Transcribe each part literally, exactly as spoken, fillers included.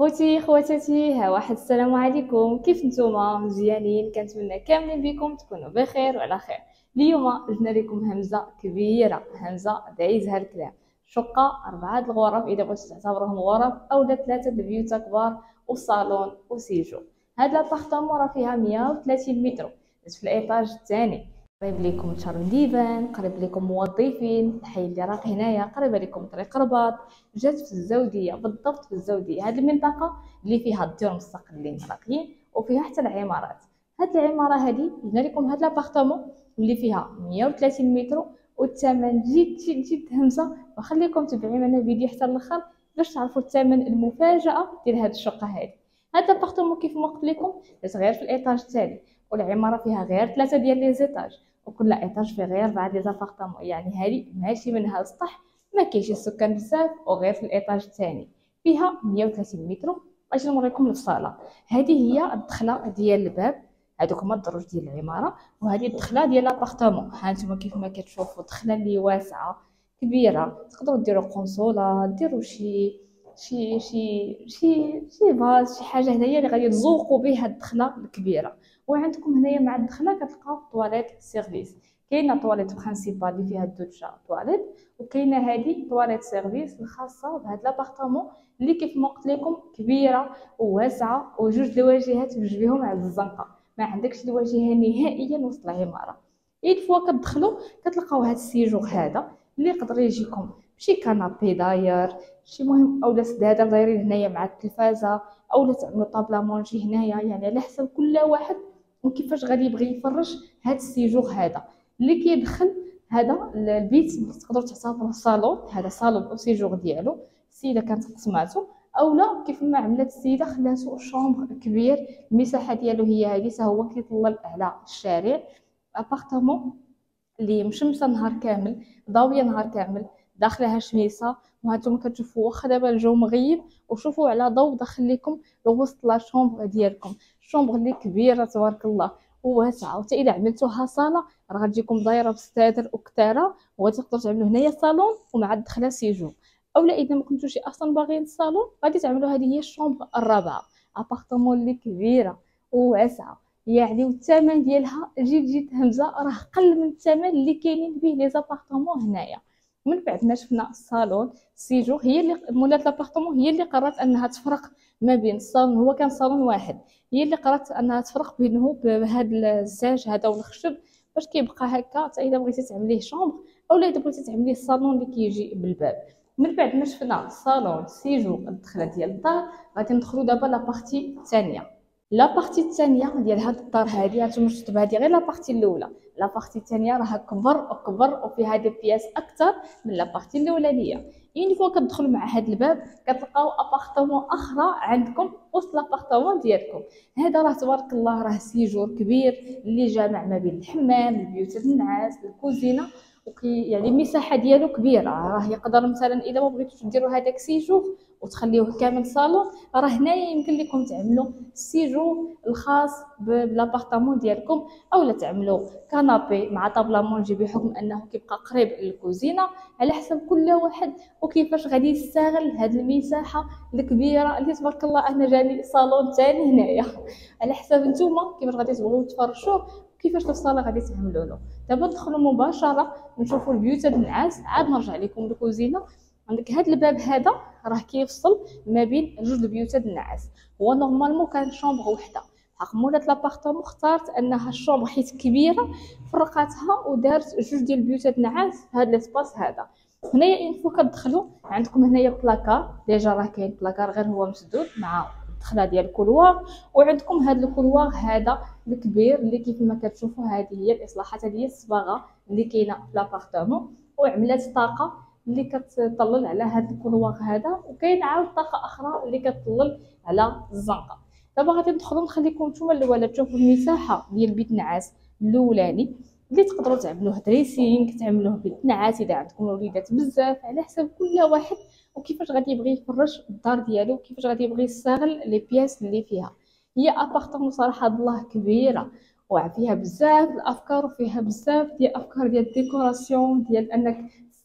خوتي خواتاتي، ها واحد السلام عليكم. كيف نتوما؟ مزيانين؟ كنتمنى كاملين بكم تكونوا بخير وعلى خير. اليوم جبنا لكم همزه كبيره، همزه دايزها الكلام. شقه اربعه الغرف اذا بغيتو تعتبروهم غرف، اولا ثلاثه البيوت كبار وصالون وسيجو. هاد لابارتامون راه فيها مية وثلاثين متر في الايطاج الثاني، قريب لكم شارم ديفان، قريب لكم موظفين، الحي اللي راه هنايا، قريبه لكم طريق رباط، جات في الزوديه بالضبط في الزوديه. هذه المنطقه اللي فيها الديور مستقلين راقيين وفيها حتى العمارات. هاد العماره هذه جبنا لكم هاد لابارتامون اللي فيها مية وثلاثين متر والثمن جد جد جد همزه. وخليكم تبعوا معنا الفيديو حتى الاخر باش تعرفوا الثمن المفاجاه ديال هاد الشقه هذه. هاد لابارتامون كيف ما قلت لكم جات غير في الايطاج الثاني، والعماره فيها غير ثلاثه ديال لي زيتاج، وكل ايطاج فيه غير بعض لي زابارتامون. يعني هذه ماشي منها السطح، ما كاينش السكان بزاف، وغير في الايطاج الثاني فيها مية وثلاثين متر. اجي نوريكم الصاله. هذه هي الدخله ديال الباب، هذوك هما الدروج ديال العماره، وهذه الدخله ديال لابارتامون. ها انتم كيف ما كتشوفوا دخله اللي واسعه كبيره، تقدروا ديروا قنصله، ديروا شي شي شي شي شي فاز، شي حاجه هنايا اللي غادي تزوقوا بها الدخله الكبيره. وعندكم هنايا مع الدخله كتلقاو طواليت سيرفيس. كاينه طواليت برينسيبال اللي فيها الدوشه طواليت، وكاينه هذه طواليت سيرفيس الخاصه بهذا لابارتامون اللي كيف ما قلت لكم كبيره وواسعه وجوج الواجهات بجوج بهم على الزنقه. ما عندكش الواجهه نهائيا وسط العماره. اين فوا كتدخلوا كتلقاو هذا السيجور هذا اللي يقدر يجيكم شي كنابي داير، شي مهم، اولا سداده دايرين هنايا مع التلفازه، اولا تعملوا طابله مونجي هنايا. يعني على حسب كل واحد وكيفاش غادي يبغي يفرش هذا السيجور هذا اللي كيدخل هذا البيت. اللي تقدروا تعتبروه صالون، هذا صالون او سيجور ديالو. السيده كانت قسماتو، اولا كيف ما عملت السيده خلاتو شومبر كبير. المساحه ديالو هي هذه، حتى هو كيطلع على الشارع. ابارتامون اللي مشمسه نهار كامل، ضاويه نهار كامل، داخلها شميسه. وهانتوما كتشوفوا واخا دابا الجو مغيب، وشوفوا على ضوء داخل لكم لوسط لا شومبر ديالكم. الشومبر اللي كبيره تبارك الله وواسعه، وحتى اذا عملتوها صاله راه غتجيكم دايره بستادر وكتاره، وغتقدروا تعملوا هنايا صالون ومع الدخله سيجو. اولا اذا ما كنتوش اصلا باغيين الصالون غادي تعملوا هذه هي الشومبر الرابعه. ابارتمون اللي كبيره وواسعه يعني، والثمن ديالها جيت جيت همزه، راه قل من الثمن اللي كاينين به لي زابارتمون هنايا. من بعد ما شفنا الصالون سيجو، هي اللي مولات لابارتمون هي اللي قررت انها تفرق ما بين الصالون، هو كان صالون واحد، هي اللي قررت انها تفرق بينه بهذا الزاج هذا والخشب باش كيبقى هكا. حتى اذا بغيتي تعمليه شومبر اولا اذا بغيتي تعمليه الصالون اللي كيجي بالباب. من بعد ما شفنا الصالون سيجو الدخله ديال الدار، غادي ندخلوا دابا لابارتي الثانيه. لابارتي الثانيه ديال هاد الدار هادي، هانتوما شفتوا هادي غير لابارتي الاولى. لابارتي الثانيه راه كبر وكبر وفيها دي بياس اكثر من لابارتي الاولانيه. اين فوا كتدخلوا مع هاد الباب كتلقاو ابارتمون اخرى عندكم وسط لابارتمون ديالكم. هذا راه تبارك الله راه سيجور كبير اللي جامع ما بين الحمام، البيوت النعاس، الكوزينه، وكي يعني المساحه ديالو كبيره. راه يقدر مثلا اذا ما بغيتوش ديروا هذاك سيجور وتخليوه كامل صالون، راه هنايا يمكن لكم تعملوا السيجور الخاص بلابارتامون ديالكم، اولا تعملوا كنابي مع طابله مونجي بحكم انه كيبقى قريب للكوزينه. على حسب كل واحد وكيفاش غادي يستغل هذه المساحه الكبيره اللي تبارك الله. انا جاني صالون ثاني هنايا، على حسب نتوما كيفاش غادي تبغيو تفرشوه كيفاش الصاله غادي تعملوا له. دابا ندخلوا مباشره نشوفوا البيوت النعاس، عاد نرجع لكم الكوزينه. عندك هذا الباب هذا راه كيفصل ما بين جوج البيوت النعاس. هو نورمالمون كان شومبر وحده، حق مولات لابارتمون اختارت انها الشومبر حيت كبيره فرقاتها ودارت جوج ديال البيوت النعاس في هذا الاسباس هذا. هنايا اين فوا كتدخلوا عندكم هنايا بلاكار، ديجا راه كاين بلاكار غير هو مسدود مع الدخله ديال الكولوار. وعندكم هذا الكولوار هذا الكبير اللي كيف ما كتشوفوا هذه هي الاصلاحات، هذه هي الصباغه اللي كاينه في لابارتمون. وعملات طاقه اللي كتطلل على هذا الكولوار هذا، وكاين عاود طاقه اخرى اللي كتطلل على الزنقه. دابا غادي ندخلوا نخليكم نتوما الاولى تشوفوا المساحه ديال بيت النعاس الاولاني اللي تقدروا تعملوه دريسينغ، تعملوه بيت نعاس اذا عندكم وليدات بزاف، على حسب كل واحد وكيفاش غادي يبغي يفرش الدار ديالو وكيفاش غادي يبغي يستغل لي بياس اللي فيها. هي ابارتمون صراحه الله كبيره وفيها بزاف الافكار، وفيها بزاف ديال الافكار ديال الديكوراسيون، ديال انك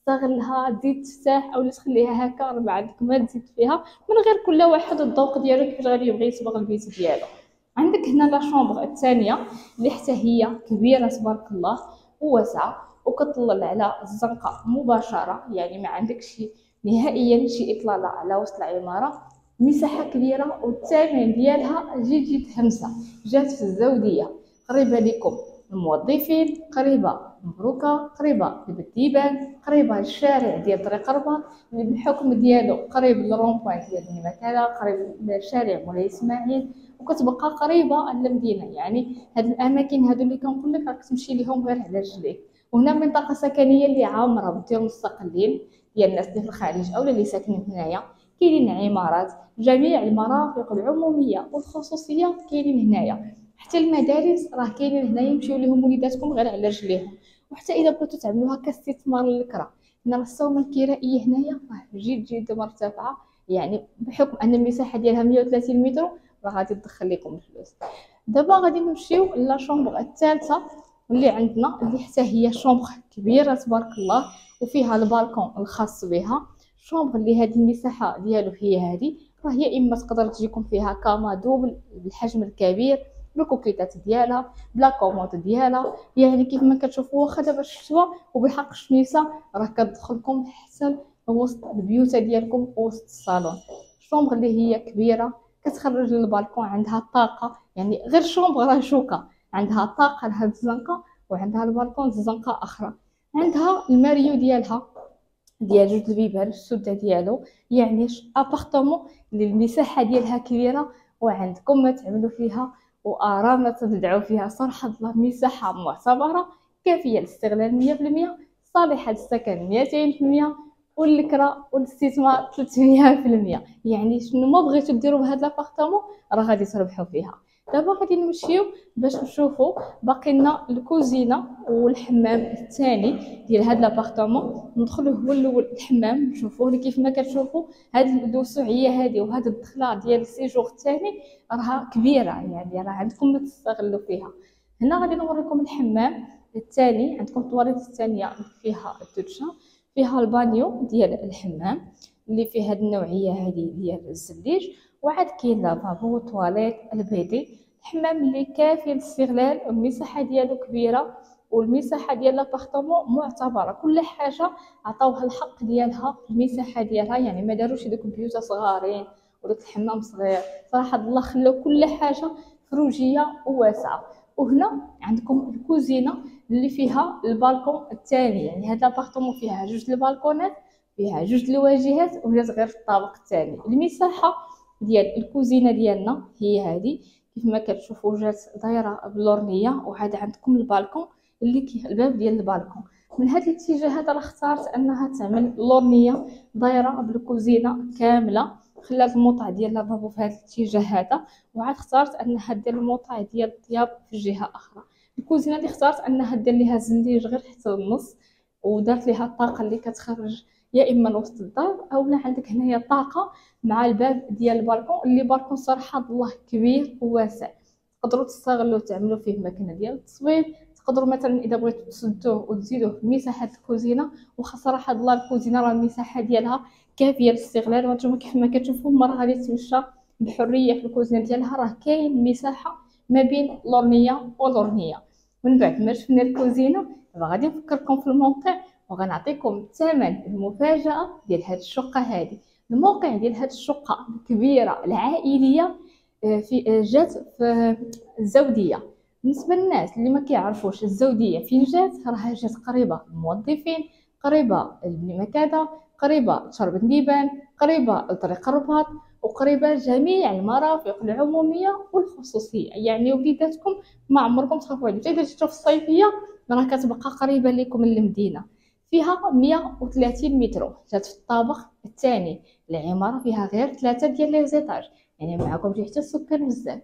تستغلها، تزيد تفتح اولا تخليها هكا راه ما عندك ما تزيد فيها، من غير كل واحد الذوق ديالو كيفاش غادي يبغي يصبغ البيت ديالو. عندك هنا لا شومبر الثانيه اللي حتى هي كبيره تبارك الله وواسعه وكتطلع على الزنقه مباشره، يعني ما عندكش نهائيا شي اطلاله على وسط العماره. مساحه كبيره والثمن ديالها جد جد همسه، جات في الزوديه، قريبه لكم الموظفين، قريبه مبروكه، قريبه لبتيبان، قريبه للشارع ديال طريق الرباط اللي بالحكم ديالو قريب للرونبوان ديال المكاله، قريب للشارع مولاي اسماعيل، وكتبقى قريبه للمدينه. يعني هاد الاماكن هادو اللي كنقول لك راك تمشي ليهم غير على رجليك. وهنا منطقه سكنيه اللي عامره بالديار المستقلين ديال الناس اللي في الخارج او اللي ساكنين هنايا. كاينين عمارات، جميع المرافق العموميه والخصوصيه كاينين هنايا، حتى المدارس راه كاينين هنايا يمشيو لهم وليداتكم غير على رجليهم. وحتى اذا بغيتو تعملوها كاستثمار للكرا، هنا السومه الكرائيه هنايا راه جد جد مرتفعه، يعني بحكم ان المساحه ديالها مية وثلاثين متر راه غادي تدخل لكم الفلوس. دابا غادي نمشيو لا شومبر الثالثه اللي عندنا، اللي حتى هي شومبر كبيره تبارك الله وفيها البالكون الخاص بها. شومبر اللي هذه المساحه ديالو هي هذه، راه يا اما تقدر تجيكم فيها كاما دوبل بالحجم الكبير بالكوكيتات ديالها بلا كومود ديالها، يعني كيف ما كتشوفوا واخا دابا الشتوى وبحق الشميسه راه كتدخلكم حتى وسط البيوت ديالكم وسط الصالون. شومبر اللي هي كبيره كتخرج للبالكون، عندها طاقه، يعني غير شومبر راه شوكه، عندها طاقه لهاد الزنقه وعندها البالكون زنقه اخرى. عندها الماريو ديالها ديال جوج البيبان السده ديالو، يعني ابارتمون اللي المساحه ديالها كبيره وعندكم ما تعملوا فيها وارام ما تبدعوا فيها. صراحه الله مساحه معتبره كافيه للاستغلال مية بالمية، صالحه للسكن ميتين بالمية، والكرا والاستثمار ثلاثمية بالمية. يعني شنو ما بغيتو ديروا بهاد لابارتمون راه غادي تربحوا فيها. دابا غادي نمشيو باش نشوفوا باقي لنا الكوزينه والحمام الثاني ديال هاد لابارتمون. ندخلوا هو الاول الحمام نشوفوه اللي كيف ما كتشوفوا هاد الوسعيه هذه وهاد الدخله ديال السيجور الثاني راها كبيره، يعني راه عندكم ما تستغلوا فيها. هنا غادي نوريكم الحمام الثاني. عندكم الطواليت الثانيه فيها الدوشه، فيها البانيو ديال الحمام اللي فيه هاد النوعيه هذه ديال الزليج، وعاد كاين لافابو طواليت البيدي. الحمام اللي كافي للاستغلال والمساحه ديالو كبيره والمساحه ديال لابارتمون معتبره، كل حاجه عطاوها الحق ديالها المساحه ديالها، يعني ما داروش دوك البيوت صغارين وداك الحمام صغير. صراحه الله خلاو كل حاجه فروجيه وواسعه. وهنا عندكم الكوزينه اللي فيها البالكون الثاني، يعني هذا لابارتمون فيها جوج البالكونات، فيها جوج الواجهات وجات غير في الطابق الثاني. المساحه ديال الكوزينه ديالنا هي هذه كيف ما كتشوفوا، جات دايره بلورنيه، وعاد عندكم البالكون اللي كي الباب ديال البالكون. من هذه الاتجاهات راه اختارت انها تعمل لورنيه دايره بالكوزينه كامله، خلات الموطع ديال لافابو في هذا الاتجاه هذا، وعاد اختارت انها دير الموطع ديال الطياب في الجهه اخرى. الكوزينه اللي اختارت انها دير ليها زليج غير حتى النص، ودارت ليها الطاقه اللي كتخرج يا اما لوسط الدار اولا عندك هنايا طاقه مع الباب ديال البالكون، اللي بالكون صراحه الله كبير وواسع، تقدروا تستغلوا تعملوا فيه ماكينه ديال التصوير. تقدروا مثلا اذا بغيتوا تسدوه وتزيدوه في مساحه الكوزينه، وخا صراحه الله الكوزينه راه المساحه ديالها كافيه للاستغلال. وانتم كيف ما كتشوفوا المراه غادي تمشى بحريه في الكوزينه ديالها، راه كاين مساحه ما بين لورنيه ولورنيه. من بعد ما شفنا الكوزينه دابا غادي نفكركم في الموقع وغنعطيكم الثمن المفاجاه ديال هذه الشقه هذه. الموقع ديال هذه الشقه الكبيره العائليه في جات في الزوديه. بالنسبه للناس اللي ما كيعرفوش الزوديه فين جات، راها جات قريبه للموظفين، قريبه للمكاده، قريبه لشرب النيبان، قريبه لطريق الرباط، وقريبه لجميع المرافق العموميه والخصوصيه. يعني وليداتكم ما عمركم تخافوا عليهم، اذا جيتو في الصيفيه راه كتبقى قريبه لكم من المدينه. فيها مية وثلاثين متر، جات في الطابق الثاني. العماره فيها غير ثلاثه ديال لي زيتاج، يعني معكم حتى السكان بزاف.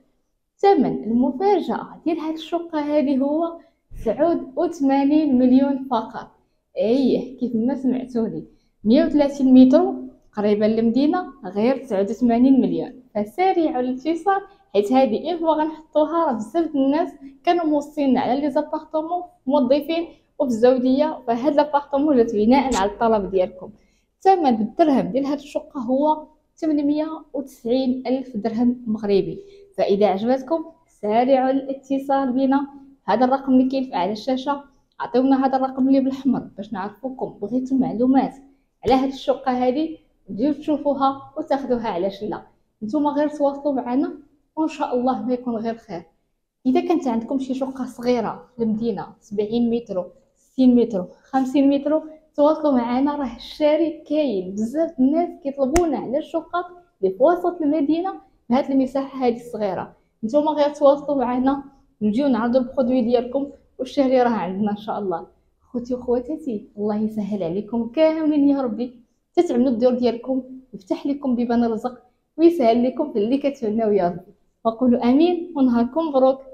ثمن المفاجاه ديال هاد الشقه هذه هو تسعة وثمانين مليون فقط. ايه كيف ما سمعتوني، مية وثلاثين متر قريبه للمدينه غير تسعة وثمانين مليون. فسارعوا الاتصال حيت هذه إفوا غنحطوها، راه بزاف الناس كانوا موصيين على لي زابارتمون موظفين وفي الزوديه. فهاد لابارطمون جات بناء على الطلب ديالكم. الثمن بالدرهم ديال هاد الشقه هو ثمانمية وتسعين الف درهم مغربي. فاذا عجبتكم سارعوا الاتصال بنا، هذا الرقم اللي كاين على الشاشه. عطيونا هذا الرقم اللي بالاحمر باش نعرفوكم بغيتوا معلومات على هاد الشقه هذه، تجيو تشوفوها وتاخذوها. علاش لا؟ نتوما غير تواصلوا معنا وان شاء الله ما يكون غير خير. اذا كانت عندكم شي شقه صغيره في المدينه سبعين متر ستين متر خمسين متر، تواصلوا معنا، راه الشاري كاين. بزاف الناس كيطلبونا على الشقق اللي في وسط المدينه بهاد المساحه هذه الصغيره. نتوما غير تواصلوا معنا نجيو نعرضوا البرودوي ديالكم، والشهري راه عندنا ان شاء الله. خوتي وخواتاتي، الله يسهل عليكم كاملين يا ربي، تتعملوا الدور ديالكم، يفتح لكم بيبان الرزق ويسهل لكم في اللي كتمناو يا ربي. وقولوا امين ونهاركم مبروك.